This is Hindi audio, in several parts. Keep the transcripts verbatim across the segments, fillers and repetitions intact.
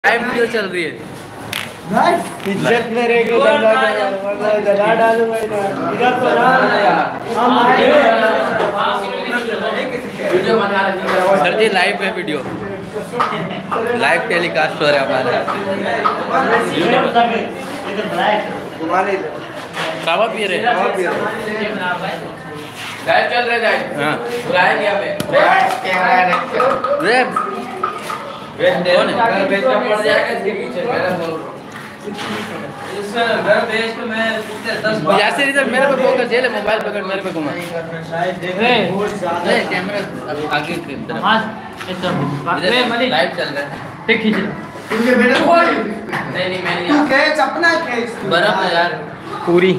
लाइव वीडियो चल रही है। इज्जत मेरे को दला डालूंगा इधर तो सर जी लाइव है वीडियो, लाइव टेलीकास्ट हो रहा है हमारा। कावा पी रहे लाइव चल रहे लाइव। हाँ लाइव यहाँ पे कौन है? घर भेज के पड़ जाएगा इसके पीछे मेरा बोल रहा हूँ। इसमें घर भेज के मैं दस यासिर इधर मेरे पे फोकस जेल है, मोबाइल पकड़ मेरे पे घुमा। देख रहे हैं कैमरा आगे की तरफ। हां एकदम लाइव चल रहा है। ठीक खींच लो तुमके बेटे को। नहीं नहीं मैं नहीं। तू कैच अपना कैच बर्फ है यार पूरी।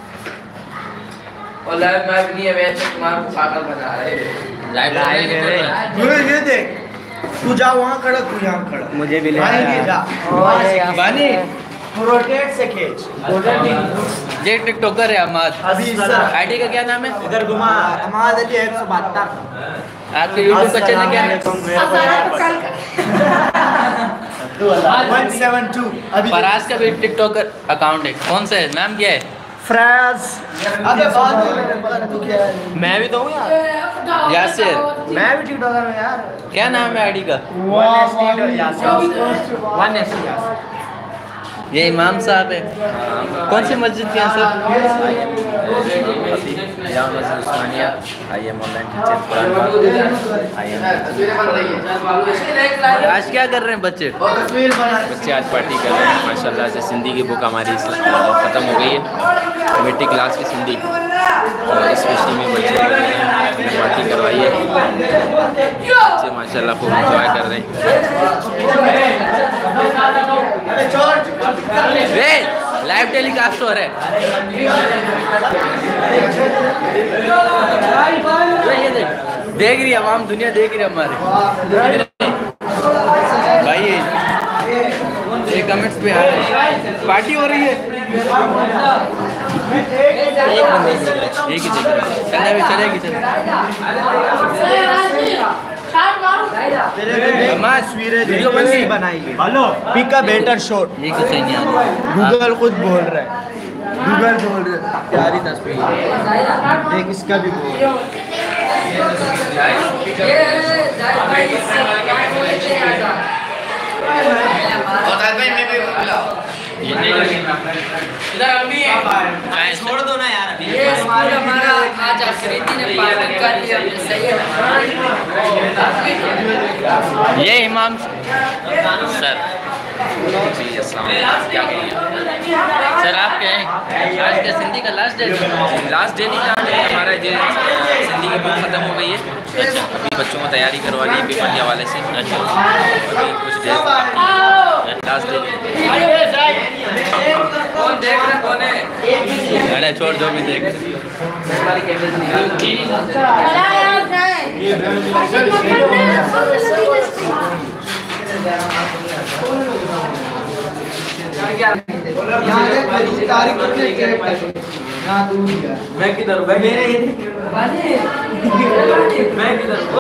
और लाइव मैच नहीं है वैसे तुम्हारे को पागल बना रहे हैं। लाइव लाइव है ये देख तू जा वहाँ खड़ा, तू यहाँ खड़ा। मुझे भी ले जा बानी रोटेट से खींच। ये टिकटॉकर है अमाद। अभी सर आईडी का क्या नाम है? इधर घुमा अमाद अली एक सौ बहत्तर। आपके यूट्यूब का चैनल क्या है? One seven two. अभी फराज का भी टिकटॉकर अकाउंट है। कौन सा है? नाम क्या है? फराज। अबे बात तू क्या है? मैं भी तो हूँ यार यासिर। मैं भी टिकटॉकर हूँ यार। क्या नाम है आईडी का? One S T Yasir. ये इमाम साहब है। कौन सी मस्जिद के हैं सर? आज क्या कर रहे हैं बच्चे? बच्चे आज पार्टी कर रहे हैं माशाल्लाह से। सिंधी की बुक हमारी ख़त्म हो गई है, मिट्टी क्लास की सिंधी, और इस खुशी में बच्चे पार्टी करवाई है। बच्चे माशाल्लाह खूब इंजॉय कर रहे हैं। लाइव टेलीकास्ट हो रहा है। ये देख देख रही है आवाम, दुनिया देख रही है हमारे भाई। ये कमेंट्स पे आ रहे हैं पार्टी हो रही है। एक एक ही चलेगी चलेगी चलेगी। वीडियो बन गई बनाई। Hello pick a better shot. ये कुछ नहीं आ रहा। गूगल खुद बोल रहा है, गूगल बोल रहा है प्यारी तस्वीर देख इसका भी बोल। इधर हम भी हैं, छोड़ दो ना यार। ये स्कूल हमारा आज आखिरी ने पालन कर लिया, सही है। ये इमाम सर जी अस्सलाम वालेकुम, क्या कहिए सर आप क्या हैं? आज का सिंधी का लास्ट डे लास्ट डे नहीं था हमारा, ये सिंधी की बुक ख़त्म हो गई है। अच्छा अभी बच्चों को तैयारी करवा ली पेपर के हवाले से। अच्छा अभी कुछ देर लास्ट डे। कौन देख रहा कौन है? अरे छोड़ जो भी देख। मैं किधर मैं किधर